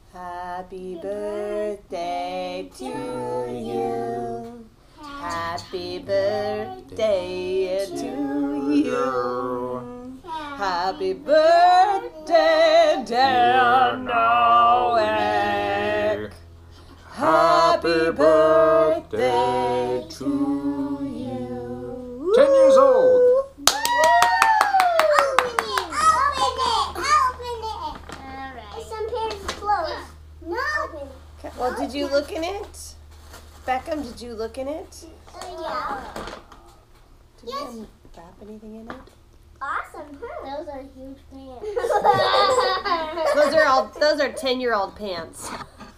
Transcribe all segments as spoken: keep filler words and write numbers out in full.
Happy birthday to you. Happy birthday to you. Happy birthday, dear Noak. Happy birthday to you. Ten years old. Well, did you look in it? Beckham, did you look in it? Uh, yeah. Did Yes. you wrap anything in it? Awesome, huh? Those are huge pants. Those are all. Those are ten-year-old pants.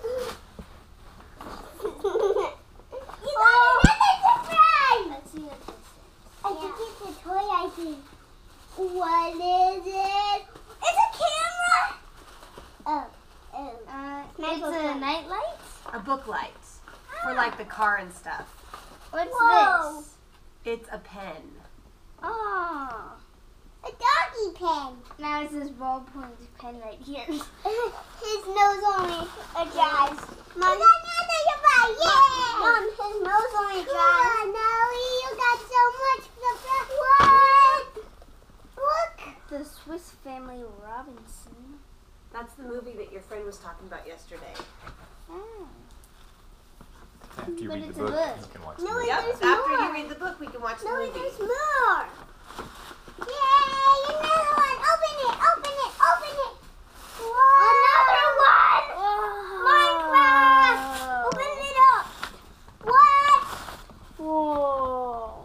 You got another surprise! Let's see what this is. I think it's a toy, I think. What is it? It's a camera! Oh. oh. Uh, it's a night light? A book light for like the car and stuff. What's Whoa. this? It's a pen. Oh. A doggy pen. Now it's this ballpoint pen right here. His nose only adjusts. Mom, another surprise! Yeah! Mom, his nose only adjusts. Oh, Nelly, you got so much surprise. What? Look. The Swiss Family Robinson. That's the movie that your friend was talking about yesterday. Oh. After you But read the it's book, a book. you can watch No, the movie. Yep. There's After more. you read the book, we can watch the No, movie. there's more. Yay! Another one. Open it. Open it. Open it. Whoa. Another one. Whoa. Minecraft. Open it up. What? Whoa.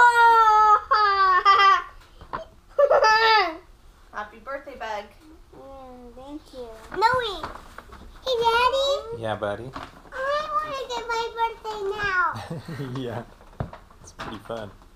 Happy birthday, Bug. Mm, thank you. Noe. Hey, Daddy. Yeah, buddy. I want to get my birthday now. Yeah, it's pretty fun.